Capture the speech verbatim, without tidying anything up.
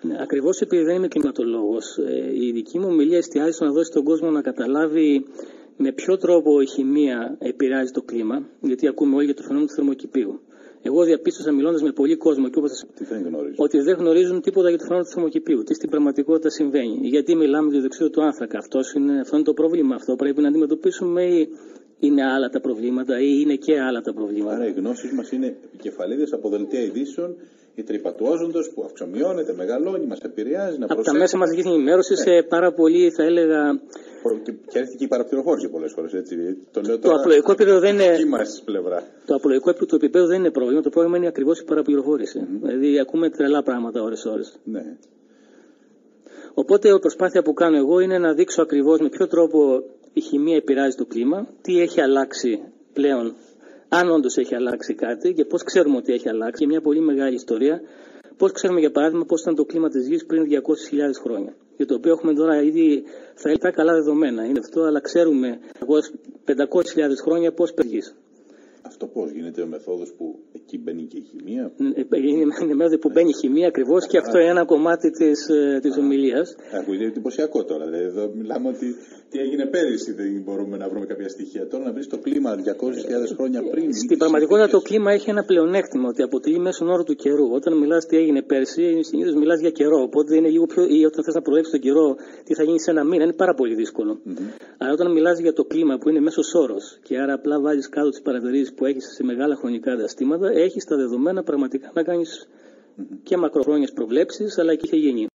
Ακριβώς επειδή δεν είμαι κλιματολόγος, η δική μου ομιλία εστιάζει στο να δώσει τον κόσμο να καταλάβει με ποιο τρόπο η χημεία επηρεάζει το κλίμα, γιατί ακούμε όλοι για το φαινόμενο του θερμοκηπίου. Εγώ διαπίστωσα μιλώντας με πολλοί κόσμο και όπως ότι δεν γνωρίζουν τίποτα για το φαινόμενο του θερμοκηπίου, τι στην πραγματικότητα συμβαίνει. Γιατί μιλάμε για το διοξείδιο του άνθρακα, Αυτός είναι, αυτό είναι το πρόβλημα, αυτό πρέπει να αντιμετωπίσουμε, ή είναι άλλα τα προβλήματα, ή είναι και άλλα τα προβλήματα. Άρα οι γνώσεις μας είναι επικεφαλίδες από δελτία ειδήσεων, η τρύπα του όζοντος που αυξομειώνεται, μεγαλώνει, μας επηρεάζει. Να από τα μέσα μαζικής ενημέρωσης, ναι. σε πάρα πολύ, θα έλεγα. Και, και έρχεται και η παραπληροφόρηση πολλές φορές. Έτσι. Το λέω το απλοϊκό επίπεδο δεν είναι. Το απλοϊκό επίπεδο δεν είναι πρόβλημα. Το πρόβλημα είναι ακριβώς η παραπληροφόρηση. Mm-hmm. Δηλαδή, ακούμε τρελά πράγματα ώρες-ώρες. Ναι. Οπότε, η προσπάθεια που κάνω εγώ είναι να δείξω ακριβώς με ποιο τρόπο η χημεία επηρεάζει το κλίμα, τι έχει αλλάξει πλέον, αν όντως έχει αλλάξει κάτι και πώς ξέρουμε ότι έχει αλλάξει. Και μια πολύ μεγάλη ιστορία. Πώς ξέρουμε, για παράδειγμα, πώς ήταν το κλίμα της Γης πριν διακόσιες χιλιάδες χρόνια. Για το οποίο έχουμε τώρα ήδη θα έλεγα καλά δεδομένα. Είναι αυτό, αλλά ξέρουμε πεντακόσιες χιλιάδες χρόνια πώς πηγείς. Αυτό πώς γίνεται, ο μεθόδος που εκεί μπαίνει και η χημεία. Είναι η μέθοδο που μπαίνει η χημεία ακριβώς και αυτό είναι ένα κομμάτι της, της ομιλίας. Ακούγεται εντυπωσιακό τώρα. Δηλαδή, εδώ μιλάμε ότι τι έγινε πέρυσι, δεν μπορούμε να βρούμε κάποια στοιχεία. Τώρα να βρεις το κλίμα διακόσιες χιλιάδες χρόνια πριν. Στην πραγματικότητα το κλίμα έχει ένα πλεονέκτημα, ότι αποτελεί μέσον όρο του καιρού. Όταν μιλάς τι έγινε πέρυσι, συνήθως μιλάς για καιρό. Οπότε είναι λίγο πιο. Ή όταν θες να προβλέψεις τον καιρό, τι θα γίνει σε ένα μήνα, είναι πάρα πολύ δύσκολο. Mm-hmm. Αλλά όταν μιλάς για το κλίμα που είναι μέσος όρος και άρα απλά βάζεις κάτω τις παρατηρήσεις που έχεις σε μεγάλα χρονικά διαστήματα, έχεις τα δεδομένα πραγματικά να κάνεις mm-hmm. και μακροχρόνιες προβλέψεις, αλλά και είχε γίνει.